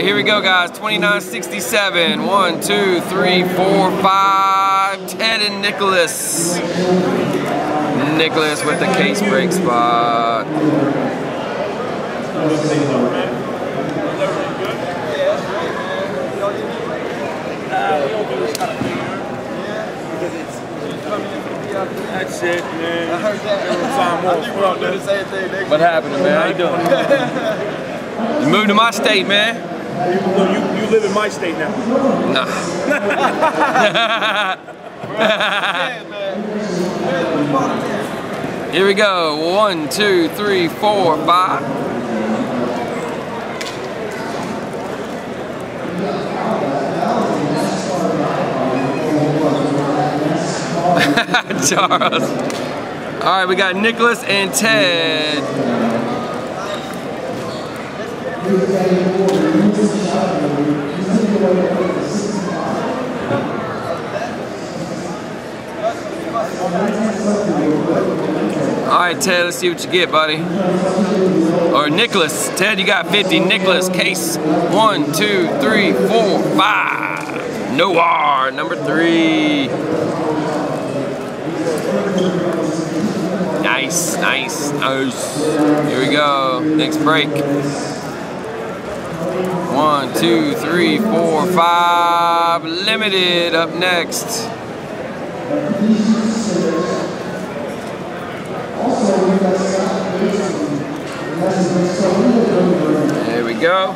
Here we go, guys. 2967. 1, 2, 3, 4, 5. Ted and Nicholas. Nicholas with the case break spot. That's it, man. I heard that. What happened, man? How you doing? You moved to my state, man. You live in my state now. Nah. Here we go. 1, 2, 3, 4, 5. Charles. All right, we got Nicholas and Ted. All right, Ted, let's see what you get, buddy. Or Nicholas. Ted, you got 50. Nicholas, case 1, 2, 3, 4, 5. Noir, number 3. Nice, nice, nice. Here we go. Next break. 1, 2, 3, 4, 5. Limited up next. There we go.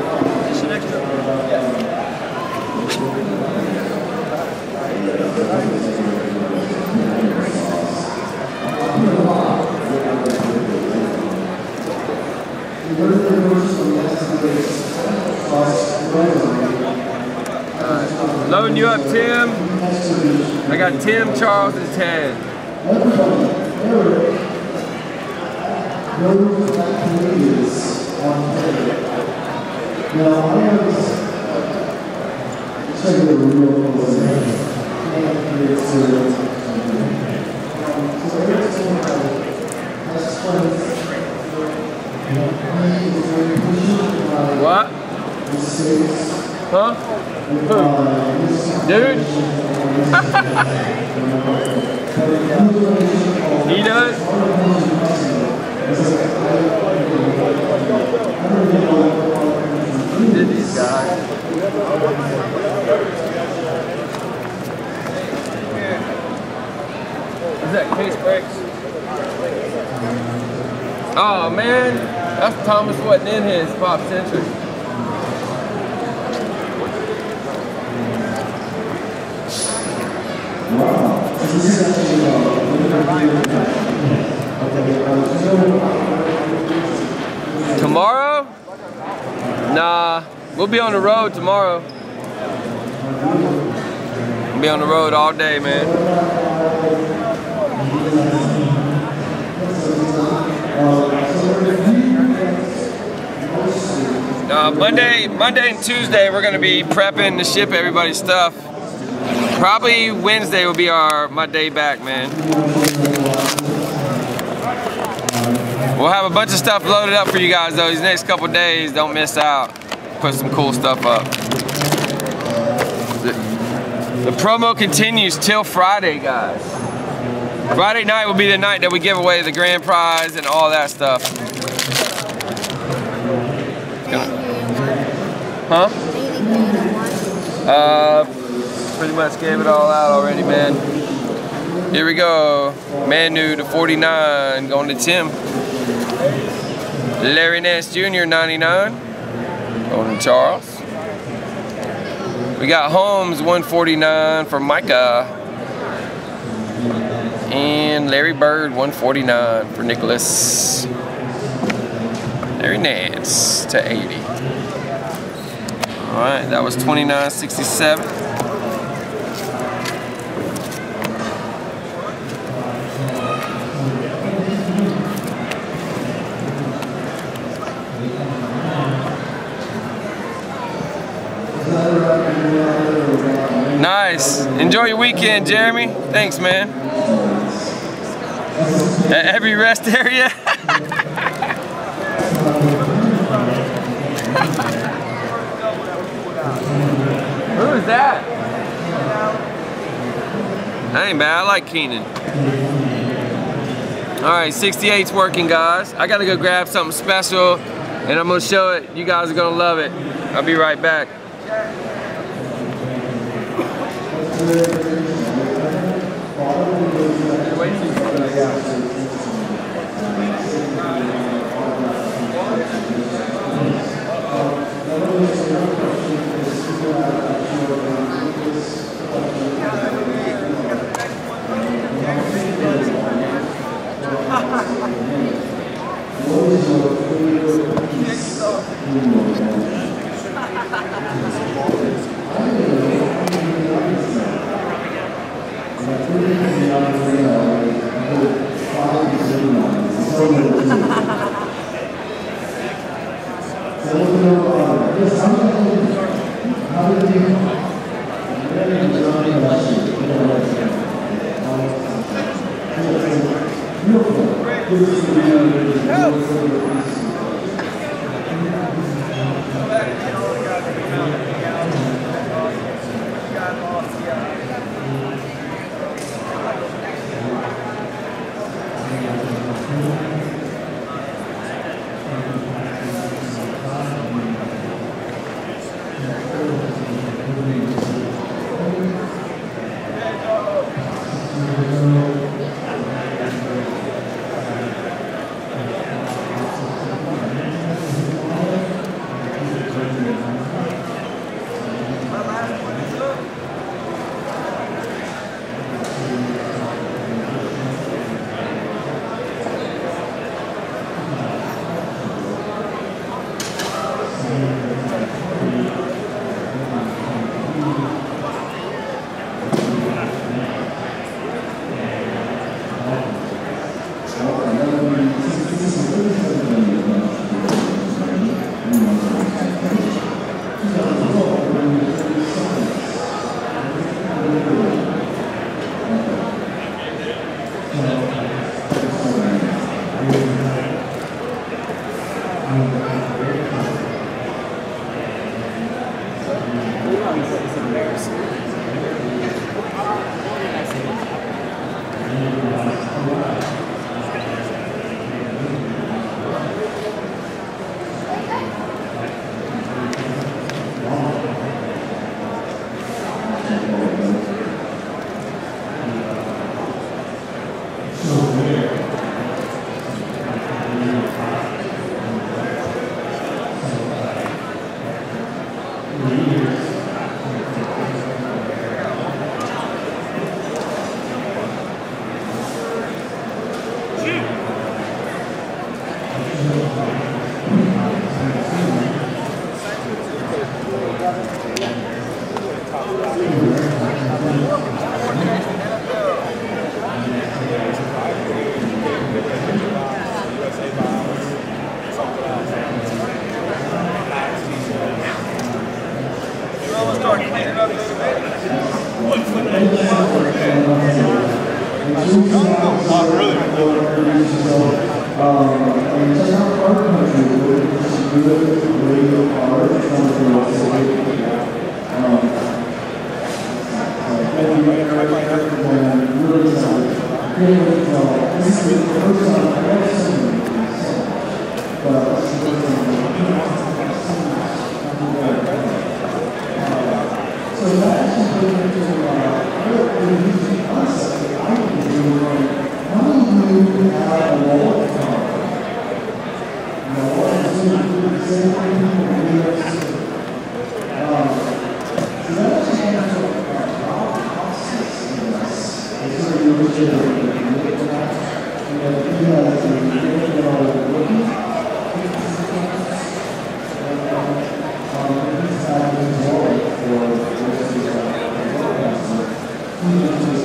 Loading you up, Tim. I got Tim, Charles, and Ted. What? Huh? Who? Dude? He does? Did these guys? Is that case breaks? Oh man, that's Thomas wasn't in his pop century. Tomorrow? Nah, we'll be on the road tomorrow. We'll be on the road all day, man. Monday and Tuesday we're gonna be prepping to ship everybody's stuff. Probably Wednesday will be my day back, man. We'll have a bunch of stuff loaded up for you guys though. These next couple days, don't miss out. Put some cool stuff up. The promo continues till Friday, guys. Friday night will be the night that we give away the grand prize and all that stuff. Huh? Pretty much gave it all out already, man. Here we go. Manu to 49, going to Tim. Larry Nance Jr. 99, going to Charles. We got Holmes 149 for Micah. And Larry Bird 149 for Nicholas. Larry Nance to 80. All right, that was 2967. Nice. Enjoy your weekend, Jeremy. Thanks, man. At every rest area. Who is that? That ain't bad. I like Keenan. All right, 68's working, guys. I gotta go grab something special, and I'm gonna show it. You guys are gonna love it. I'll be right back. For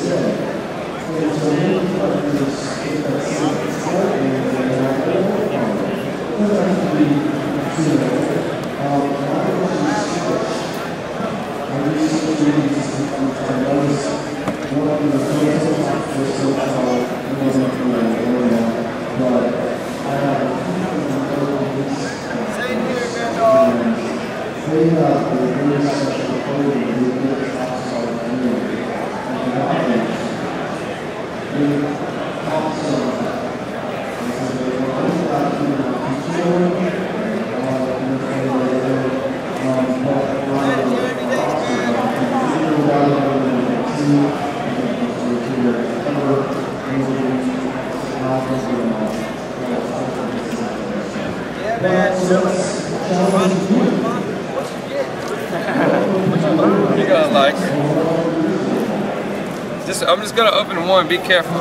You're gonna like. I'm just gonna open one. Be careful.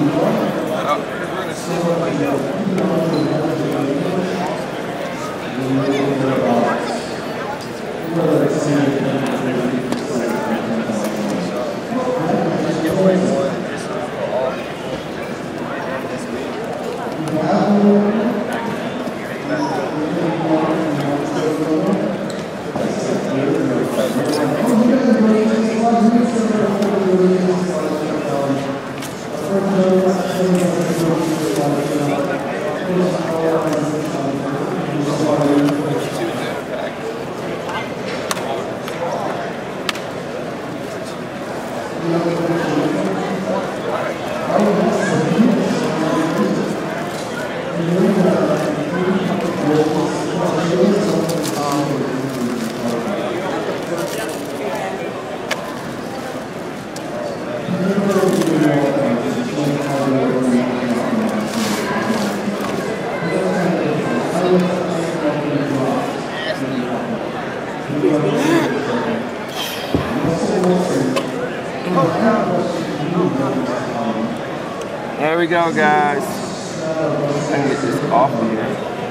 There we go, guys. I can get this off here.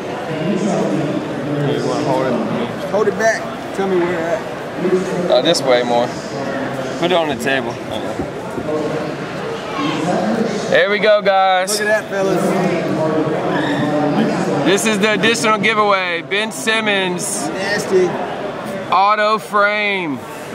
You want to hold it? Hold it back. Tell me where you're at. This way more. Put it on the table. There we go, guys. Look at that, fellas. This is the additional giveaway. Ben Simmons. Nasty. Auto frame.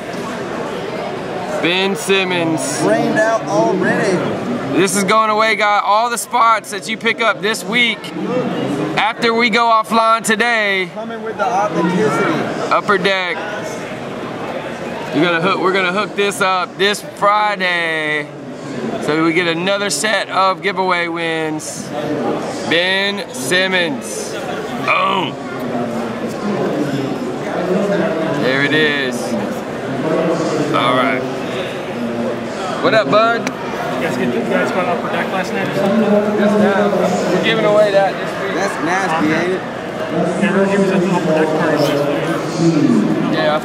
Ben Simmons. Framed out already. This is going away, guys. All the spots that you pick up this week after we go offline today. Coming with the authenticity. Upper Deck. We're gonna hook this up this Friday, so we get another set of giveaway wins. Ben Simmons. Boom. There it is. All right. What up, bud? You guys got Upper Deck last night or something? Yes, we're giving away that this week. That's nasty, ain't it? I heard he was at the Upper Deck party yesterday. Yeah.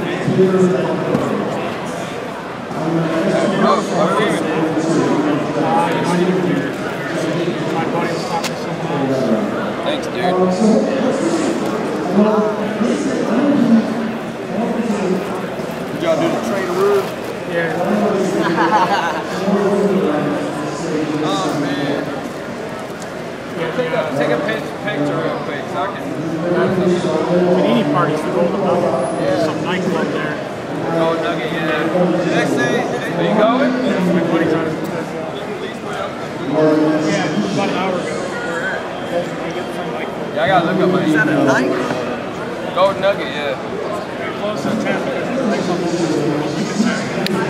My buddy was talking to someone else. Thanks, dude. Did y'all do the train room? Yeah. Oh, man. Take a picture real quick so I can. Panini party's the Golden Nugget. There's some nightclub there. Oh, Nugget, yeah. Did I say? Are you going? My buddy's on it. Yeah, about an hour ago. Where at? Golden Nugget from nightclub. Yeah, I gotta look up my Is that a email. night? Golden Nugget, yeah. We closed at 10 because the nightclub opens at 10.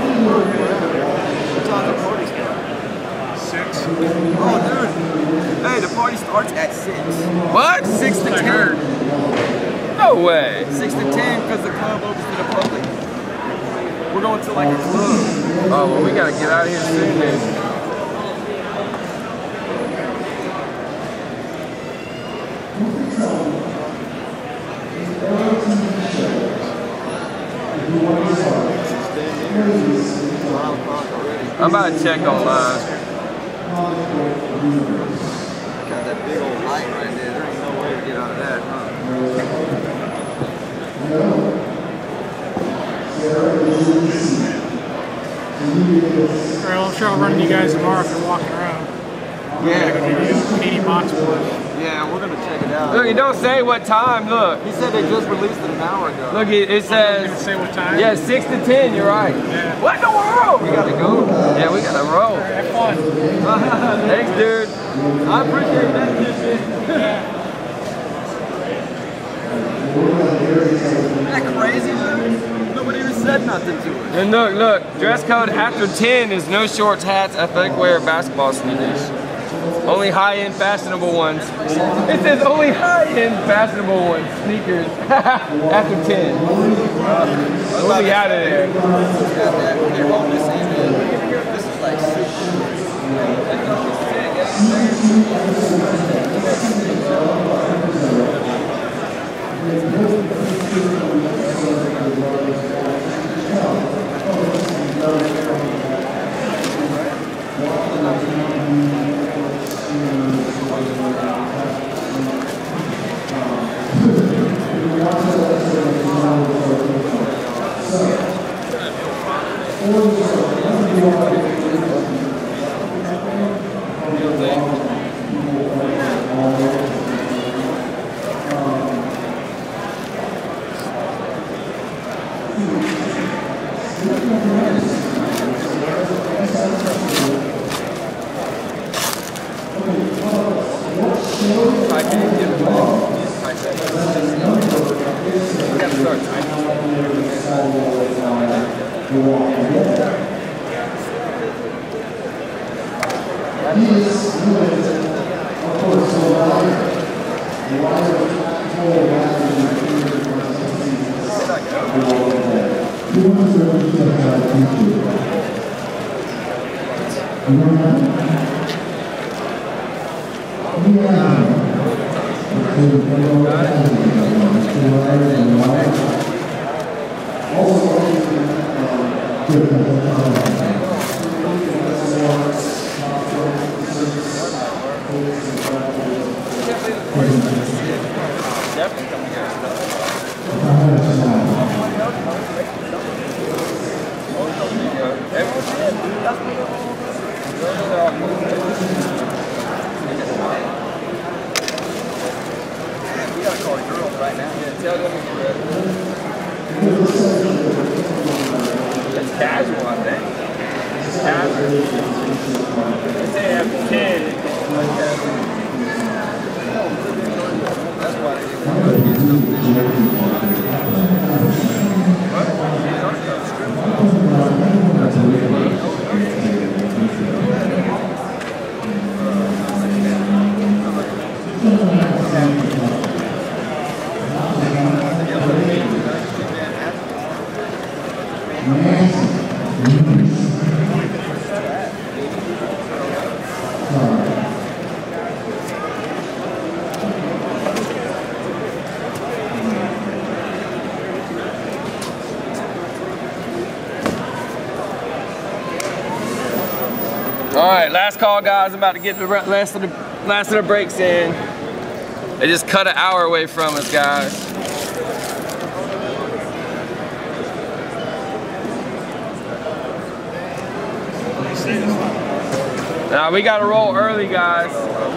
What time the party start? 6. Oh, dude. Hey, the party starts at 6. What? 6 to 10. No way. 6 to 10 because the club opens to the public. We're going to like a club. Oh, well, we gotta get out of here soon then. I'm about to check online. Got that big old light right there. There ain't no way to get out of that, huh? Alright, I'm sure I'll run into you guys tomorrow if you're walking around. Yeah. Panini box board. Yeah, we're gonna check it out. Look, it don't say what time, look. He said they just released it an hour ago. Look, it Gonna says, say what time? yeah, 6 to 10, you're right. Yeah. What in the world? We gotta go. Yeah, we gotta roll. Have fun. Thanks, dude. I appreciate that. Isn't that crazy? said nothing to us. And look, dress code after 10 is no shorts, hats, athletic wear, basketball sneakers. Only high-end fashionable ones. It says only high-end fashionable ones, sneakers, after 10. We'll be out of there. They're holding this in. This is like Alright, last call guys. I'm about to get the last of the breaks in. They just cut an hour away from us, guys. Now we gotta roll early, guys.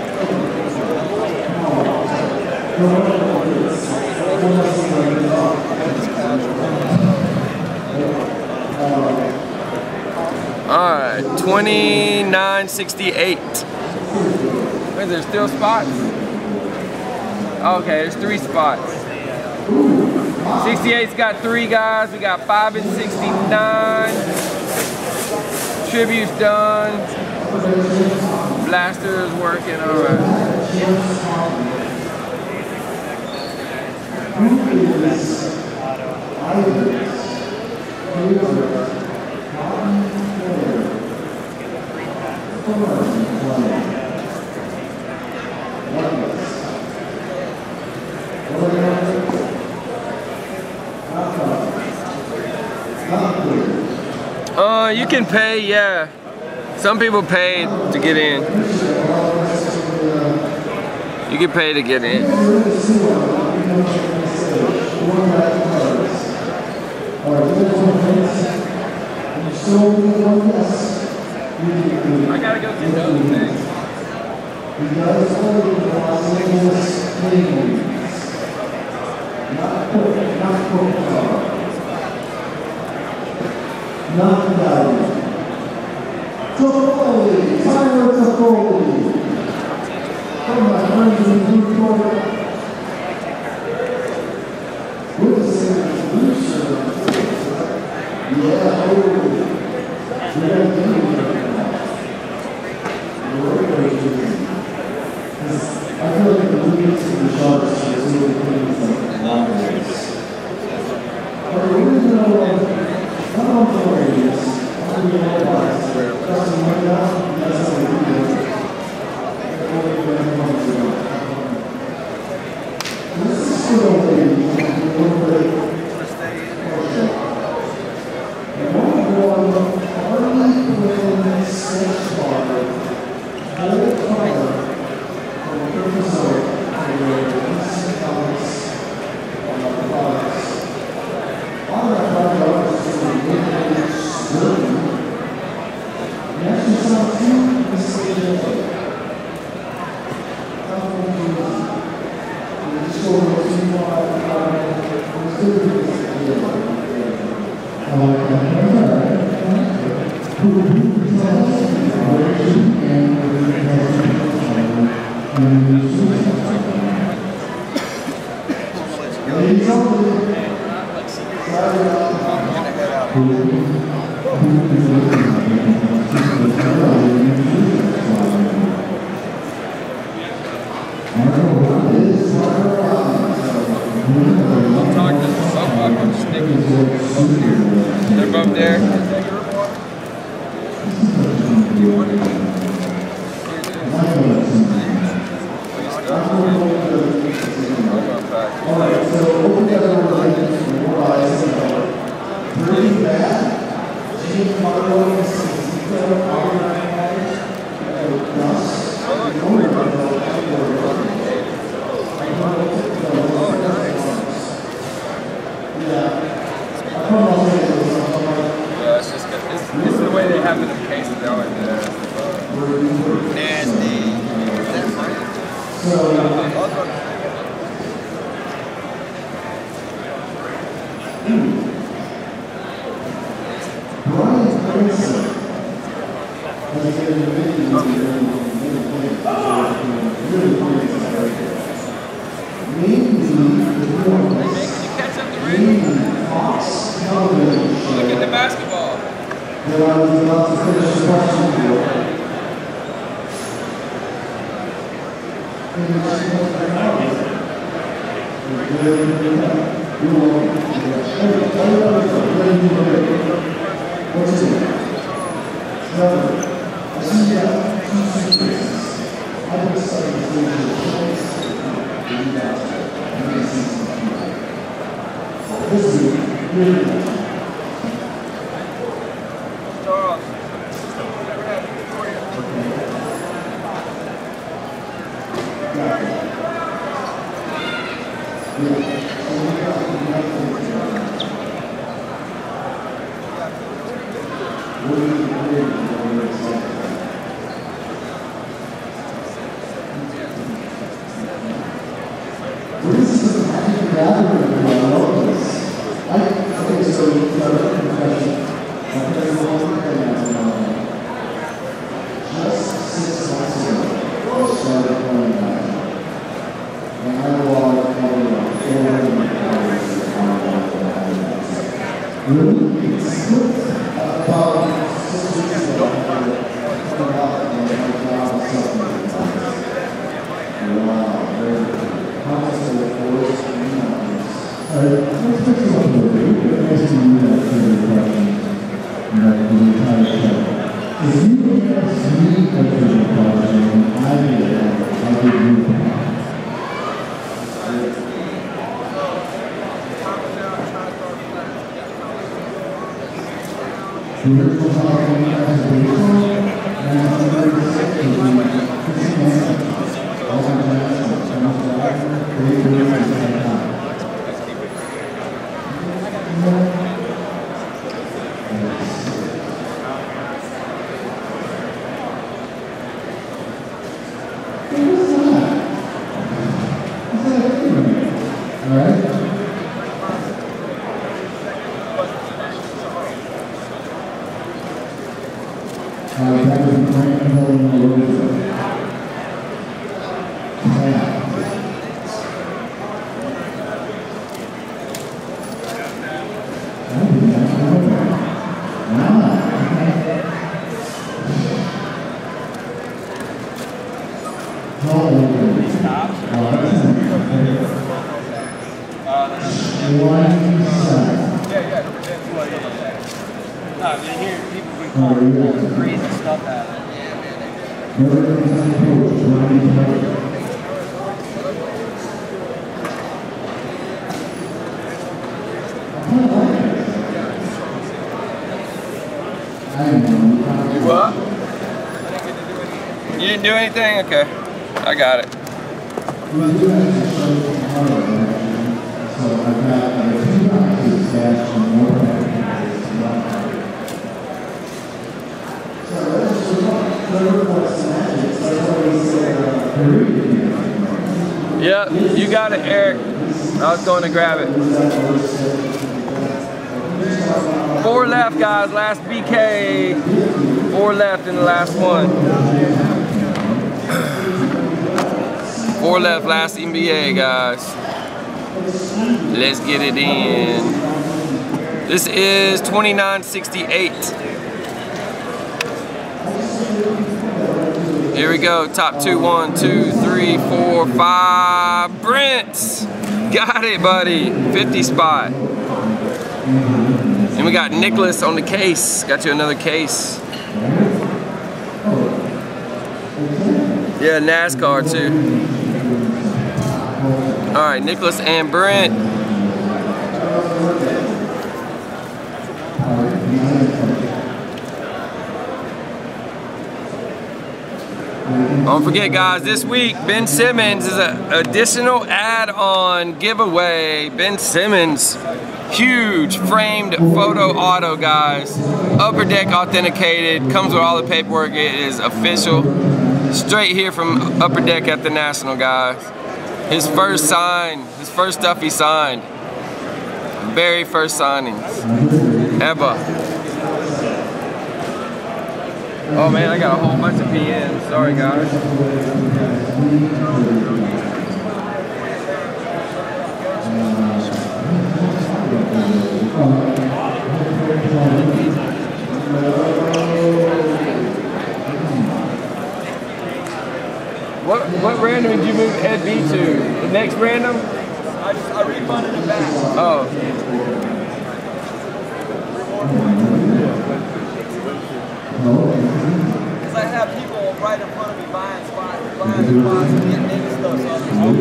Alright, 29.68. Wait, there's still spots? Okay, there's 3 spots. 68's got 3 guys. We got 5 and 69. Tribute's done. Blaster is working, alright. You can pay, yeah. Some people pay to get in. You can pay to get in. I gotta go get the other things. Toffoli, Tyler Toffoli. From the 100 with the solution. They're both there. This is the way they have it in case they are there. Nasty. Look at the basketball. What? You didn't do anything? Okay. I got it. So I've got 2 boxes stashed in got it, Eric. I was going to grab it. 4 left, guys. Last BK. 4 left in the last one. 4 left, last NBA, guys. Let's get it in. This is 2968. Here we go. Top 2, 1, 2, 3, 4, 5. Brent! Got it, buddy. 50 spot. And we got Nicholas on the case. Got you another case. Yeah, NASCAR too. All right, Nicholas and Brent. Don't forget, guys, this week Ben Simmons is an additional add-on giveaway. Ben Simmons, huge framed photo auto, guys. Upper Deck authenticated, comes with all the paperwork. It is official. Straight here from Upper Deck at the National, guys. His first sign, his first stuff he signed. Very first signings ever. Oh man, I got a whole bunch of PNs. Sorry, guys. What random did you move Ed B to? The next random? I refunded it back. Oh. Because I have people right in front of me buying spots and getting into stuff. So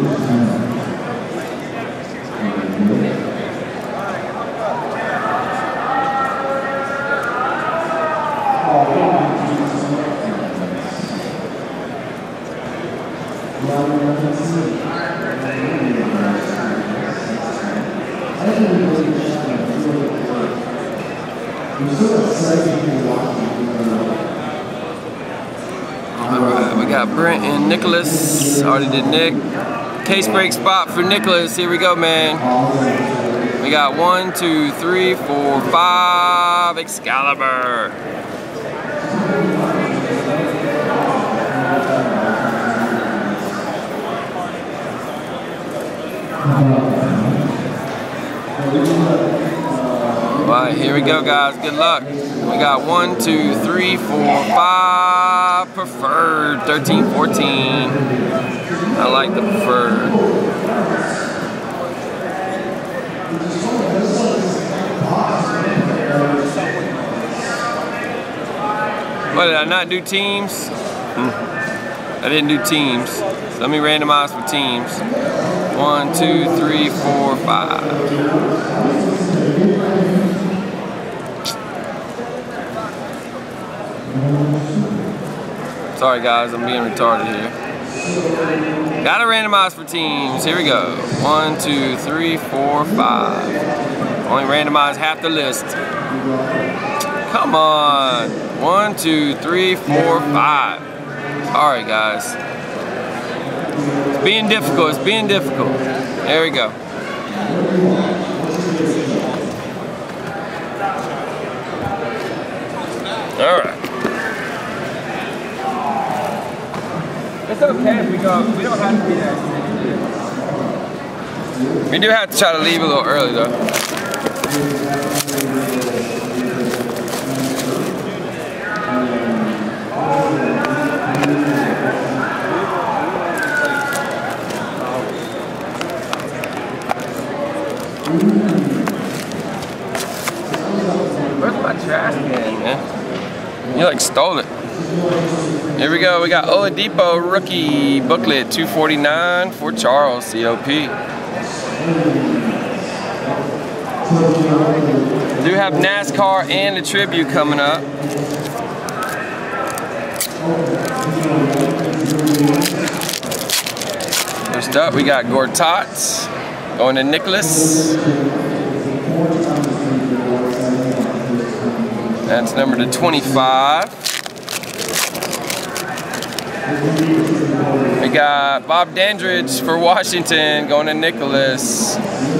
Alright, we got Brent and Nicholas. Already did Nick. Case break spot for Nicholas. Here we go, man. We got 1, 2, 3, 4, 5. Excalibur. Alright, here we go, guys. Good luck. We got 1, 2, 3, 4, 5. Preferred 13, 14. I like the preferred. What, did I not do teams? I didn't do teams. So let me randomize for teams. 1, 2, 3, 4, 5. Sorry guys, I'm being retarded here. Gotta randomize for teams. Here we go. 1, 2, 3, 4, 5. Only randomize half the list. Come on. 1, 2, 3, 4, 5. Alright guys. It's being difficult. It's being difficult. There we go. Alright. It's okay if we go. We don't have to be there. We do have to try to leave a little early though. Where's my trash can, man? You like stole it. Here we go. We got Oladipo rookie booklet 249 for Charles COP. Do have NASCAR and the tribute coming up. First up, we got Gortats going to Nicholas. That's number to 25. We We got Bob Dandridge for Washington going to Nicholas.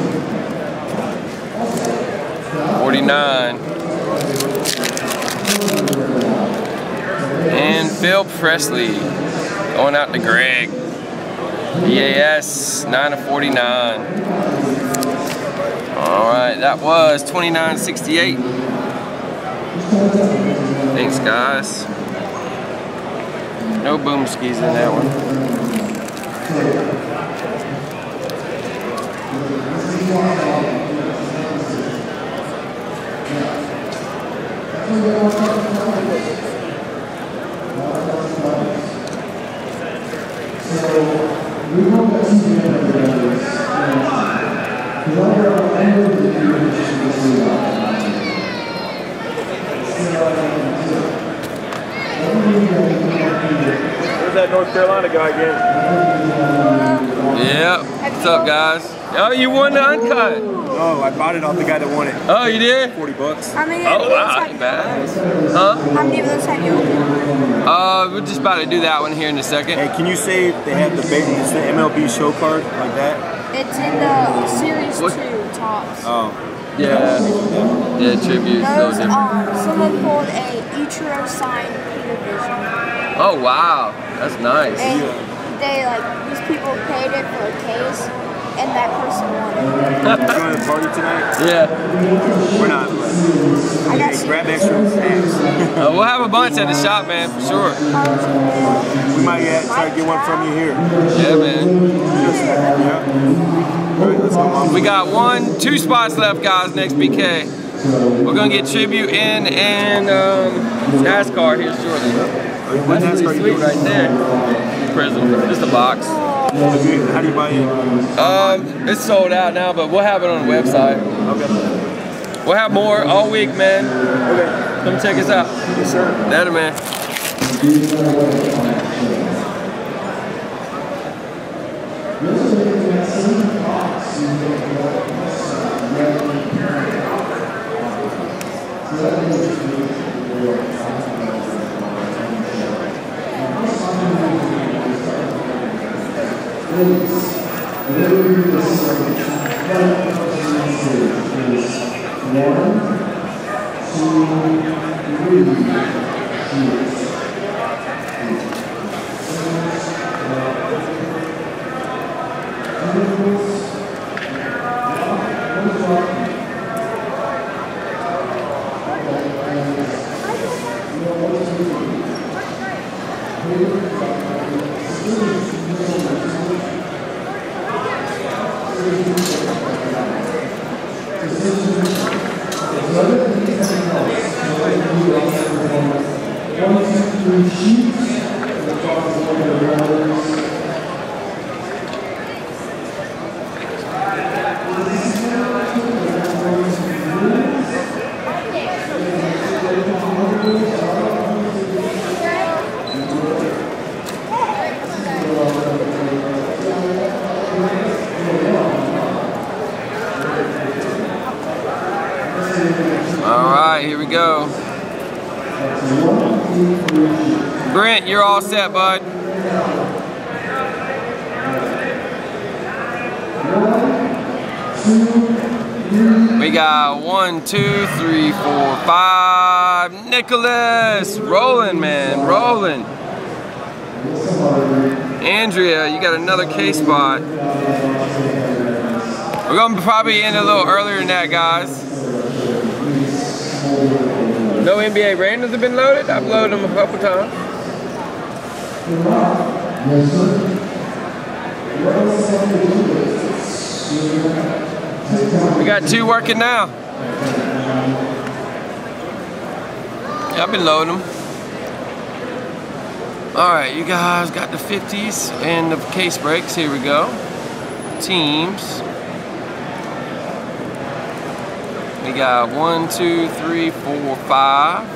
49. And Phil Presley going out to Greg. EAS 9/49. Alright, that was 29.68. Thanks guys. No boom skis in that one. Where's that North Carolina guy again? Yep. What's up, guys? Oh, you won the uncut. Oh, I bought it off the guy that won it. Oh, you did? $40. How many Oh, wow. Not bad. Huh? How many of those have you opened? We're just about to do that one here in a second. Hey, can you say they have the big, it's the MLB show card like that? It's in the Series 2 tops. Oh. Yeah. Yeah, tribute. Those, someone pulled a Ichiro signed Peter Vision. Oh, wow. That's nice. And they, like, these people paid it for a case, and that person won it. You going to the party tonight? Yeah. We're not. I got Hey, grab extra packs. We'll have a bunch at the shop, man, for sure. We might try to get one from you here. Yeah, man. Yeah. All right, let's go, Mom. We got 2 spots left, guys, next BK. We're going to get tribute in and NASCAR here shortly. What That's NASCAR pretty you sweet doing? right there. Prism. Just a box. How do you buy it? It's sold out now, but we'll have it on the website. Okay. We'll have more all week, man. Okay. Come check us out. Yes, sir. Later, man. Alright, here we go. Brent, you're all set, bud. We got 1, 2, 3, 4, 5. Nicholas! Rolling, man, rolling. Andrea, you got another case spot. We're gonna probably end a little earlier than that, guys. No NBA randoms have been loaded? I've loaded them a couple times. We got 2 working now. Yeah, I've been loading them. Alright, you guys got the 50s and the case breaks. Here we go. Teams. We got 1, 2, 3, 4, 5.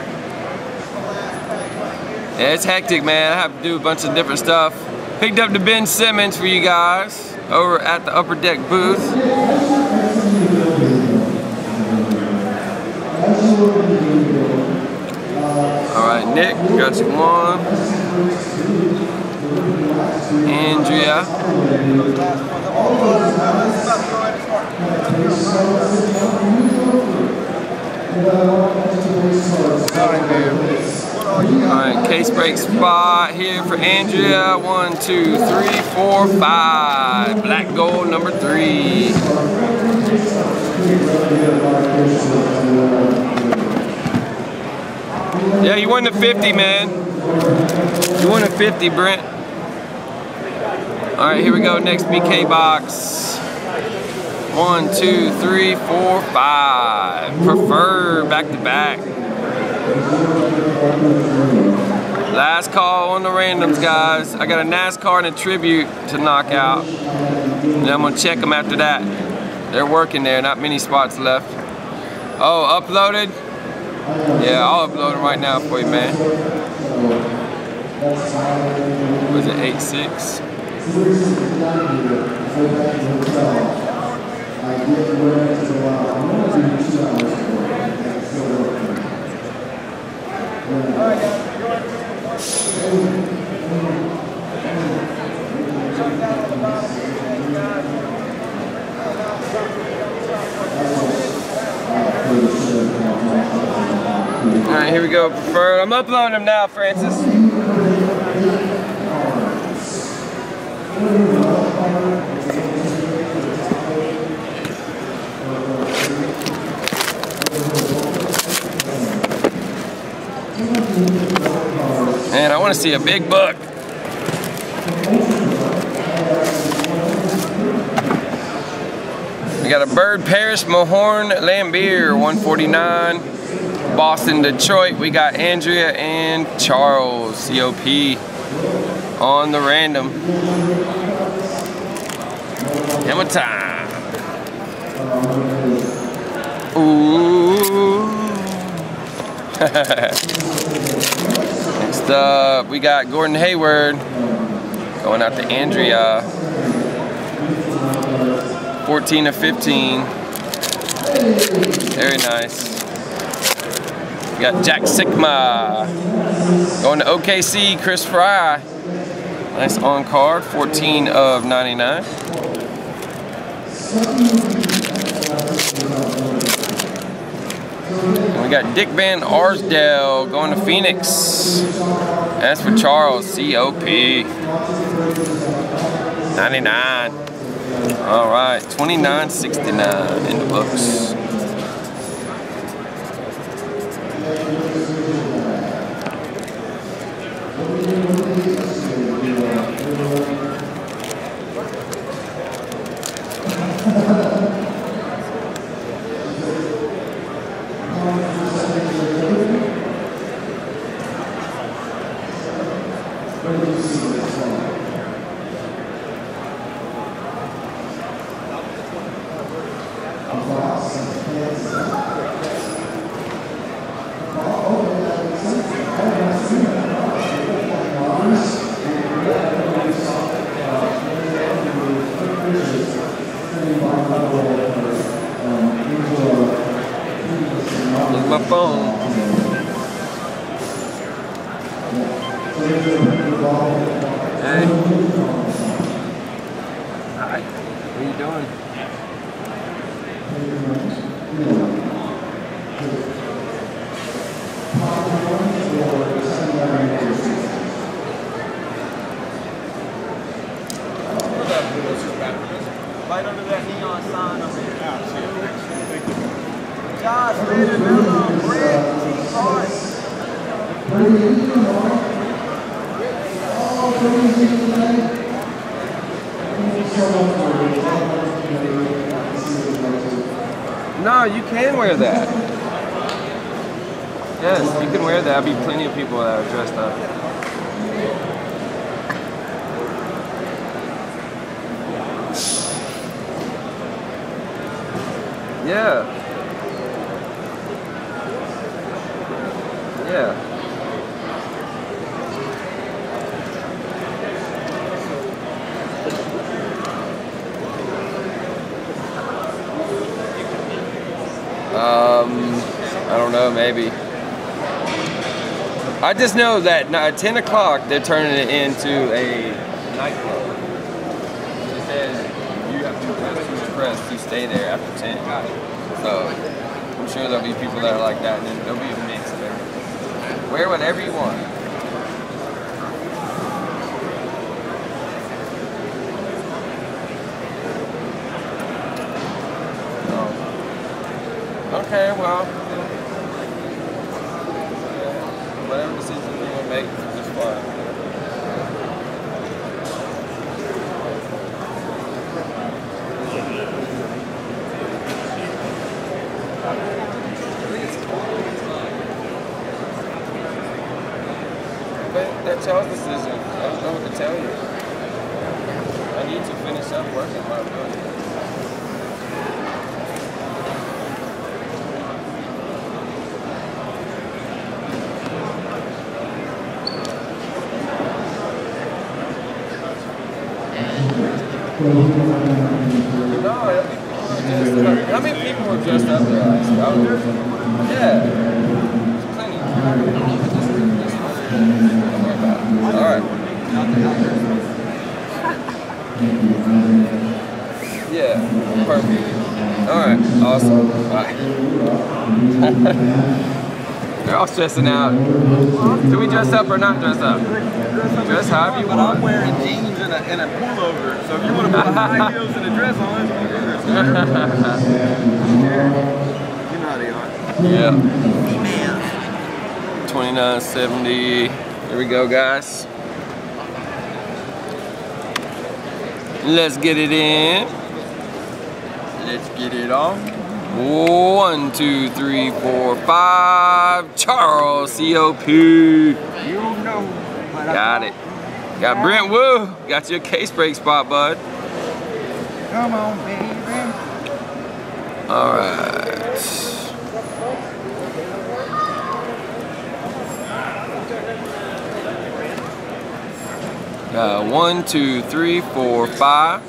Yeah, it's hectic, man. I have to do a bunch of different stuff. Picked up the Ben Simmons for you guys over at the Upper Deck booth. All right, Nick, got you one. Andrea. Alright, case break spot here for Andrea. 1, 2, 3, 4, 5. Black gold number 3. Yeah, you won the 50, man. You won the 50, Brent. Alright, here we go. Next BK box. 1, 2, 3, 4, 5. Preferred back to back. Last call on the randoms, guys. I got a NASCAR and a tribute to knock out. And I'm gonna check them after that. They're working there, not many spots left. Oh, uploaded? Yeah, I'll upload them right now for you, man. Was it 8-6? Alright, here we go, preferred. I'm uploading them now, Francis. Man, I want to see a big buck. We got a Bird Paris Mahorn Lambier 149. Boston Detroit. We got Andrea and Charles COP on the random. Hammer time. Ooh. Next up, we got Gordon Hayward going out to Andrea. 14 of 15. Very nice. We got Jack Sigma going to OKC. Chris Fry. Nice on card. 14 of 99. And we got Dick Van Arsdale going to Phoenix. That's for Charles, COP. 99. All right, 29.69 in the books. Here's my phone. Hey. Hi. What are you doing? Right under that neon sign up there. Josh, Brandon Miller, Brett, T. Hart. No, you can wear that. Yes, you can wear that. There'll be plenty of people that are dressed up. Yeah. Yeah. I don't know, maybe. I just know that at 10 o'clock they're turning it into a nightclub. It says you have to press to stay there after 10. So I'm sure there'll be people that are like that, and then there'll be a mix of everything. Wear whatever you want. Okay, well, whatever decision you want to make is fine. But that's y'all's decision. I don't know what to tell you. I need to finish up working my book. No, how many people were dressed up there? Yeah. There's plenty. Don't worry about it. Alright. Yeah, perfect. Alright, awesome. Bye. They're all stressing out. Do we dress up or not dress up? Dress however you want. But I'm wearing jeans and a pullover, so if you want to put high heels and a dress on, you know how they are. Yeah. 2970. Here we go, guys. Let's get it in. Let's get it on. 1, 2, 3, 4, 5. Charles COP. You know. Got it. Got Brent Woo. Got your case break spot, bud. Come on, baby. All right. Got 1, 2, 3, 4, 5.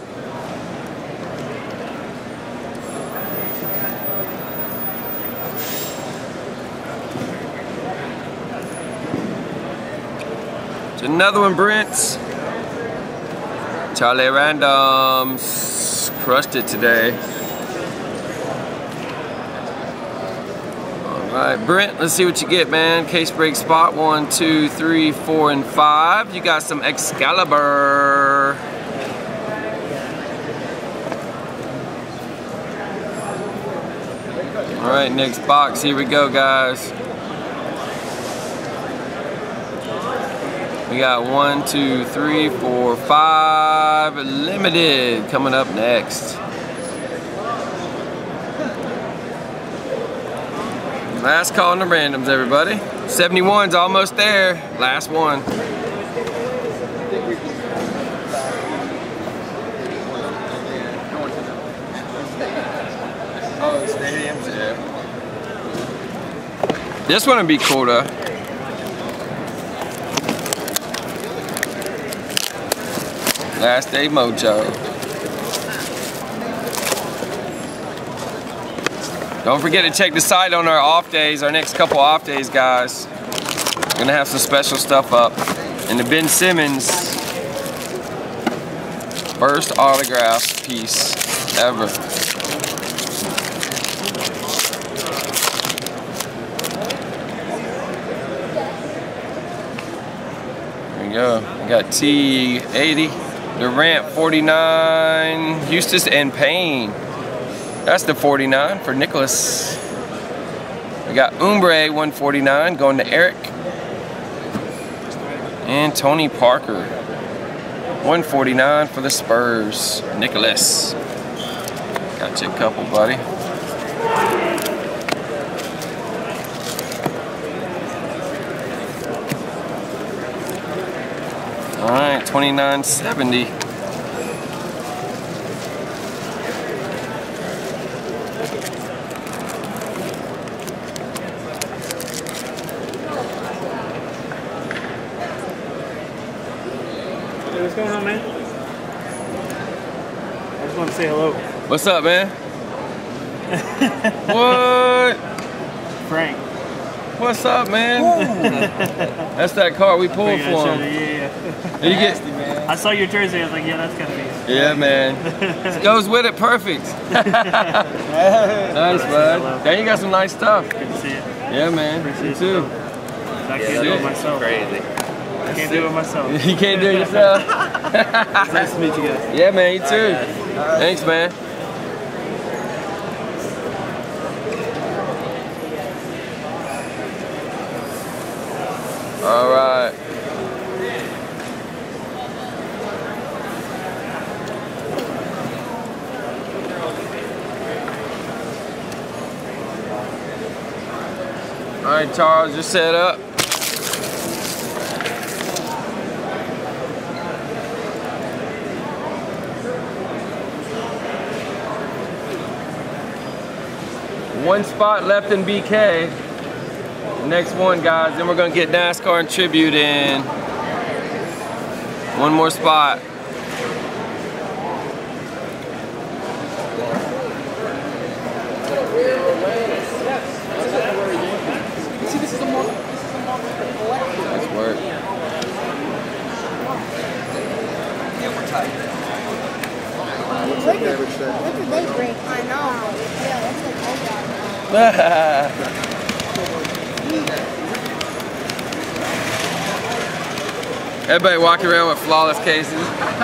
Another one, Brent. Charlie Randoms crushed it today. All right, Brent, let's see what you get, man. Case break spot 1, 2, 3, 4, and 5. You got some Excalibur. All right, next box. Here we go, guys. We got 1, 2, 3, 4, 5 limited coming up next. Last call on the randoms, everybody. 71's almost there. Last one. Oh, stadiums, yeah. This one would be cool though. Last Day Mojo. Don't forget to check the site on our off days, our next couple off days, guys. We're gonna have some special stuff up. And the Ben Simmons first autograph piece ever. There we go. We got T80. Durant 49, Eustace and Payne. That's the 49 for Nicholas. We got Umbre 149 going to Eric. And Tony Parker 149 for the Spurs. Nicholas. Got you a couple, buddy. All right, 2970. Hey, what's going on, man? I just want to say hello. What's up, man? What? Frank. What's up, man? That's that car we pulled for him. Yeah. Did you get? I saw your jersey. I was like, yeah, that's gotta be it. Yeah, man. It goes with it perfect. Nice, bud. Dang, you got some nice stuff. Good to see you. Yeah, man. You too. I can't do it myself. Crazy. I can't do it myself. You can't do it yourself? It's nice to meet you guys. Yeah, man. You too. Thanks, man. All right. All right, Charles, you're set up. One spot left in BK. Next one, guys, then we're gonna get NASCAR and Tribute in. One more spot. Nice work. When did they break? I know. Yeah, that's like old dog. Everybody walking around with flawless cases.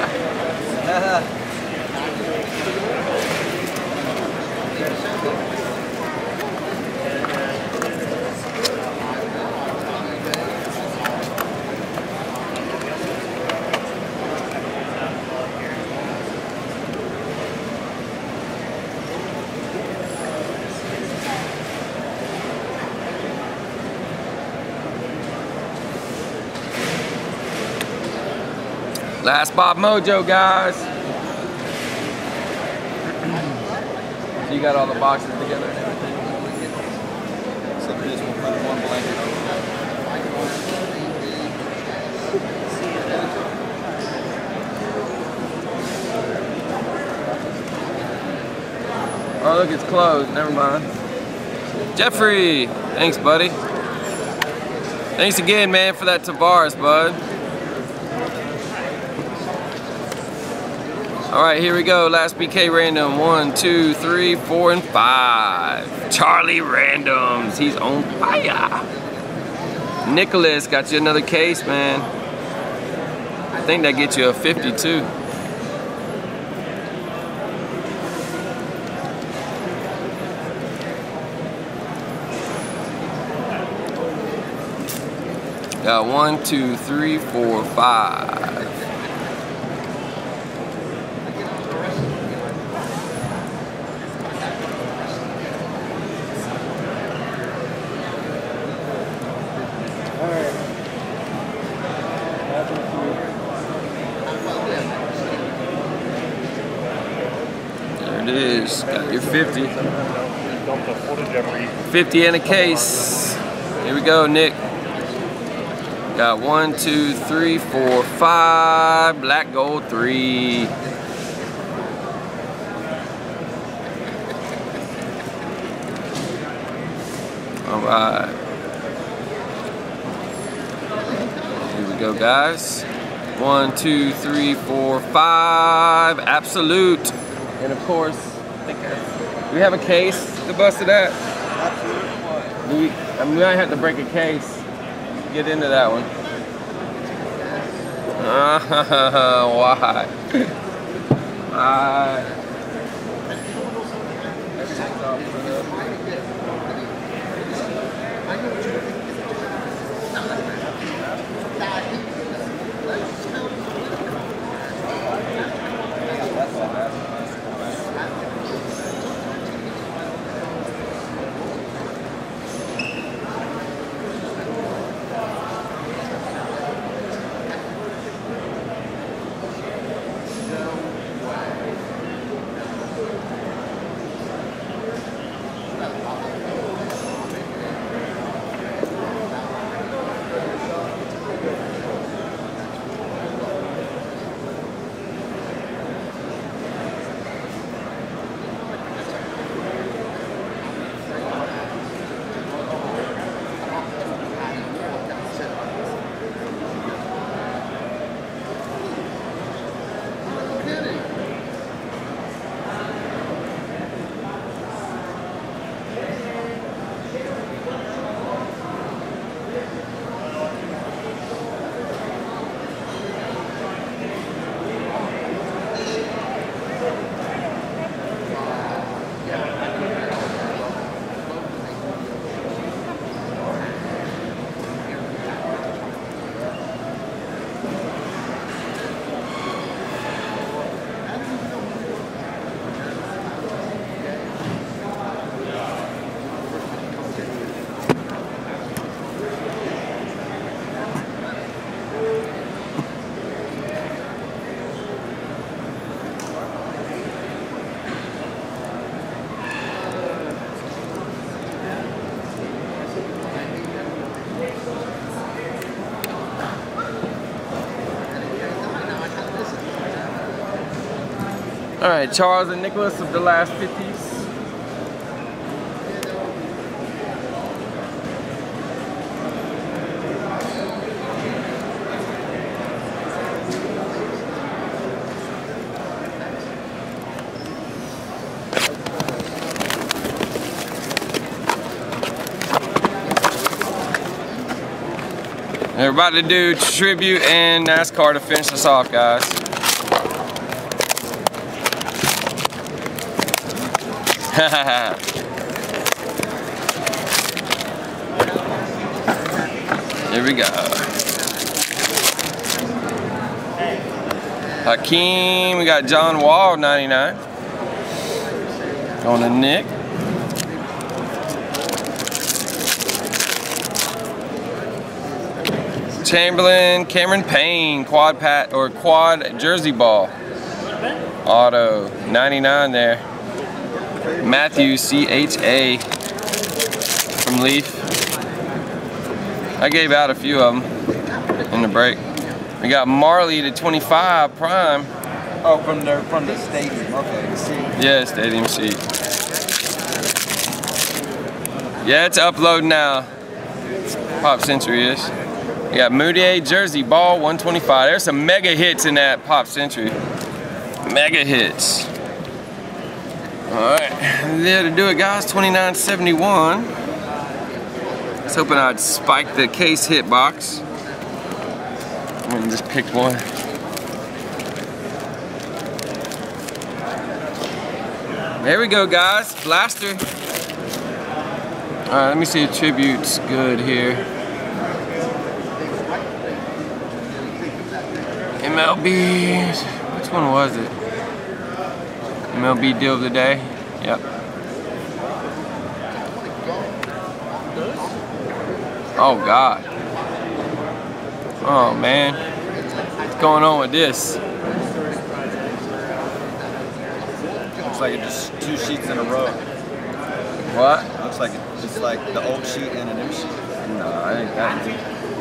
Last Bob Mojo, guys. So you got all the boxes together and everything? Except for this one, put one blanket over. Oh, look, it's closed. Never mind. Jeffrey, thanks, buddy. Thanks again, man, for that Tavares, bud. All right, here we go. Last BK random. 1, 2, 3, 4, and 5. Charlie Randoms. He's on fire. Nicholas, got you another case, man. I think that gets you a 52. Got 1, 2, 3, 4, 5. There it is. Got your 50. 50 in a case. Here we go, Nick. Got 1, 2, 3, 4, 5. Black gold 3. All right. Here we go, guys. 1, 2, 3, 4, 5. Absolute. And of course, do we have a case to bust it at? We might have to break a case. Get into that one. Why? All right, Charles and Nicholas of the last 50s. We're about to do tribute and NASCAR to finish us off, guys. Here we go. Hakeem, we got John Wall, 99. Going to Nick. Chamberlain, Cameron Payne, quad jersey ball. Auto, 99 there. Matthew, CHA from Leaf. I gave out a few of them in the break. We got Marley to 25 prime. Oh, from the stadium. Okay, the seat. Yeah, stadium seat. Yeah, it's uploading now. Pop Century is. We got Moutier jersey ball 125. There's some mega hits in that Pop Century. Mega hits. Alright, there to do it, guys. 29.71. I was hoping I'd spike the case hit box. And just pick one. There we go, guys. Blaster. Alright, let me see if tribute's good here. MLB, which one was it? MLB deal of the day? Yep. Oh God. Oh man. What's going on with this? Looks like it's just 2 sheets in a row. What? Looks like it's like the old sheet and a new sheet. No, I ain't got it.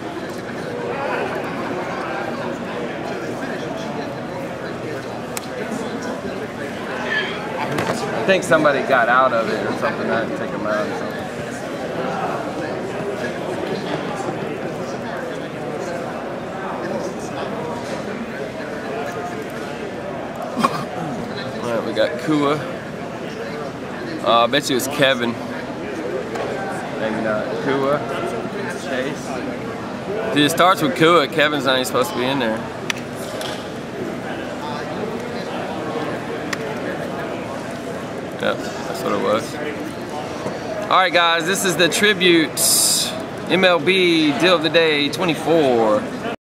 I think somebody got out of it or something. I had to take them out or something. Alright, we got Kua. I bet you it was Kevin. Maybe not. Kua. Chase. Dude, it starts with Kua. Kevin's not even supposed to be in there. Yep, that's what it was. Alright guys, this is the tribute MLB deal of the day 24.